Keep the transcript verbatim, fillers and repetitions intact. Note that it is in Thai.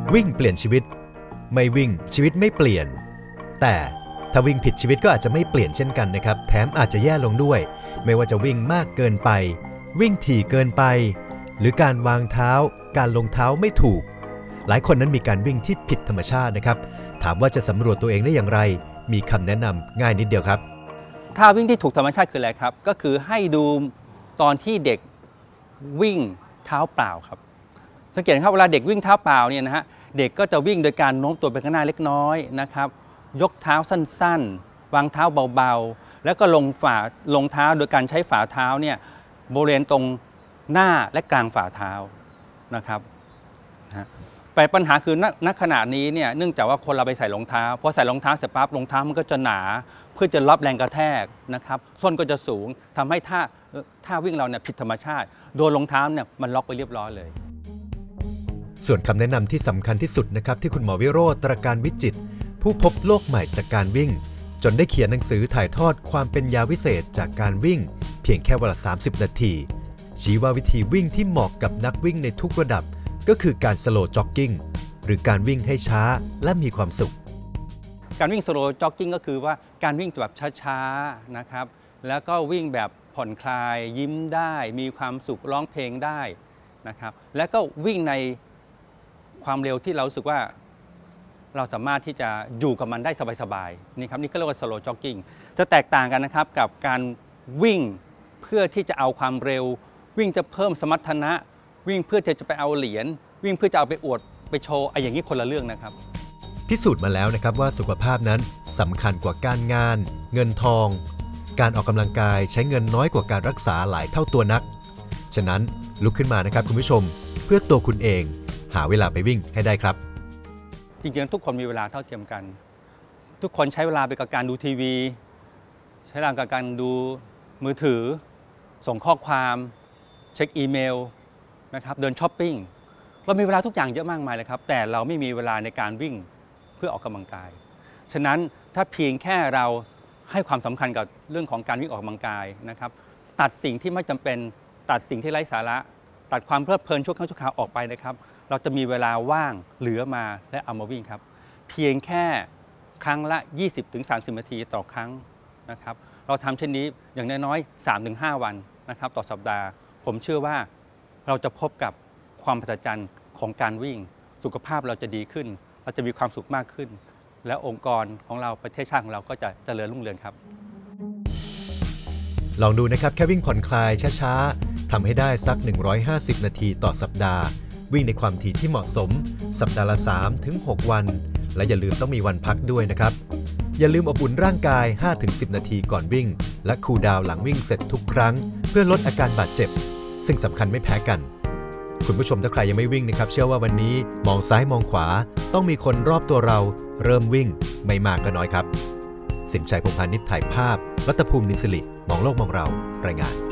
วิ่งเปลี่ยนชีวิตไม่วิ่งชีวิตไม่เปลี่ยนแต่ถ้าวิ่งผิดชีวิตก็อาจจะไม่เปลี่ยนเช่นกันนะครับแถมอาจจะแย่ลงด้วยไม่ว่าจะวิ่งมากเกินไปวิ่งถี่เกินไปหรือการวางเท้าการลงเท้าไม่ถูกหลายคนนั้นมีการวิ่งที่ผิดธรรมชาตินะครับถามว่าจะสำรวจตัวเองได้อย่างไรมีคำแนะนำง่ายนิดเดียวครับท่าวิ่งที่ถูกธรรมชาติคืออะไรครับก็คือให้ดูตอนที่เด็กวิ่งเท้าเปล่าครับสังเกตครับเวลาเด็กวิ่งเท้าเปล่าเนี่ยนะฮะเด็กก็จะวิ่งโดยการโน้มตัวไปข้างหน้าเล็กน้อยนะครับยกเท้าสั้นๆวางเท้าเบาๆแล้วก็ลงฝ่าลงเท้าโดยการใช้ฝ่าเท้าเนี่ยบริเวณตรงหน้าและกลางฝ่าเท้านะครับแต่ปัญหาคือณขณะนี้เนี่ยเนื่องจากว่าคนเราไปใส่รองเท้าพอใส่รองเท้าเสร็จปั๊บรองเท้ามันก็จะหนาเพื่อจะรับแรงกระแทกนะครับส้นก็จะสูงทำให้ท่าท่าวิ่งเราเนี่ยผิดธรรมชาติโดนรองเท้าเนี่ยมันล็อกไปเรียบร้อยเลยส่วนคำแนะนำที่สำคัญที่สุดนะครับที่คุณหมอวิโรจน์ ตรการวิจิตรผู้พบโลกใหม่จากการวิ่งจนได้เขียนหนังสือถ่ายทอดความเป็นยาวิเศษจากการวิ่งเพียงแค่วันละสามสิบนาทีชี้ว่าวิธีวิ่งที่เหมาะกับนักวิ่งในทุกระดับก็คือการสโลว์จ็อกกิ้งหรือการวิ่งให้ช้าและมีความสุขการวิ่งสโลว์จ็อกกิ้งก็คือว่าการวิ่งแบบช้าๆนะครับแล้วก็วิ่งแบบผ่อนคลายยิ้มได้มีความสุขร้องเพลงได้นะครับแล้วก็วิ่งในความเร็วที่เรารู้สึกว่าเราสามารถที่จะอยู่กับมันได้สบายๆนี่ครับนี่ก็เรียกว่าสโลว์จ็อกกิ้งจะแตกต่างกันนะครับกับการวิ่งเพื่อที่จะเอาความเร็ววิ่งจะเพิ่มสมรรถนะวิ่งเพื่อจะไปเอาเหรียญวิ่งเพื่อจะเอาไปอวดไปโชว์ไอ้อย่างนี้คนละเรื่องนะครับพิสูจน์มาแล้วนะครับว่าสุขภาพนั้นสำคัญกว่าการงานเงินทองการออกกำลังกายใช้เงินน้อยกว่าการรักษาหลายเท่าตัวนักฉะนั้นลุกขึ้นมานะครับคุณผู้ชมเพื่อตัวคุณเองหาเวลาไปวิ่งให้ได้ครับจริงๆทุกคนมีเวลาเท่าเทียมกันทุกคนใช้เวลาไปกับการดูทีวีใช้เวลากับการดูมือถือส่งข้อความเช็คอีเมลนะครับเดินช้อปปิ้งเรามีเวลาทุกอย่างเยอะมากมายเลยครับแต่เราไม่มีเวลาในการวิ่งเพื่อออกกำลังกายฉะนั้นถ้าเพียงแค่เราให้ความสำคัญกับเรื่องของการวิ่งออกกำลังกายนะครับตัดสิ่งที่ไม่จำเป็นตัดสิ่งที่ไร้สาระตัดความเพลิดเพลินชั่วครั้งชั่วคราวออกไปนะครับเราจะมีเวลาว่างเหลือมาและเอามาวิ่งครับเพียงแค่ครั้งละ ยี่สิบถึงสามสิบ นาทีต่อครั้งนะครับเราทำเช่นนี้อย่างน้อยๆ สามถึงห้า วันนะครับต่อสัปดาห์ผมเชื่อว่าเราจะพบกับความมหัศจรรย์ของการวิ่งสุขภาพเราจะดีขึ้นเราจะมีความสุขมากขึ้นและองค์กรของเราประเทศชาติของเราก็จะเจริญรุ่งเรืองครับลองดูนะครับแค่วิ่งผ่อนคลายช้าๆทำให้ได้สักหนึ่งร้อยห้าสิบนาทีต่อสัปดาห์วิ่งในความถี่ที่เหมาะสมสัปดาห์ละ สามถึงหก วันและอย่าลืมต้องมีวันพักด้วยนะครับอย่าลืมอบอุ่นร่างกาย ห้าถึงสิบ นาทีก่อนวิ่งและคูลดาวน์หลังวิ่งเสร็จทุกครั้งเพื่อลดอาการบาดเจ็บซึ่งสำคัญไม่แพ้กันคุณผู้ชมถ้าใครยังไม่วิ่งนะครับเชื่อว่าวันนี้มองซ้ายมองขวาต้องมีคนรอบตัวเราเริ่มวิ่งไม่มากก็น้อยครับสินชัย พงษ์พานิชถ่ายภาพรัตภูมิ นินสิริมองโลกมองเรารายงาน